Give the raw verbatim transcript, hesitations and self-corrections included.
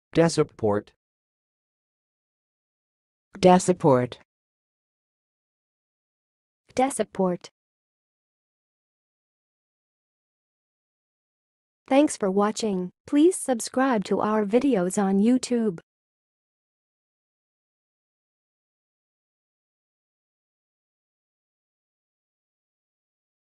KDESUPPORT. KDESUPPORT. KDESUPPORT. Thanks for watching. Please subscribe to our videos on YouTube.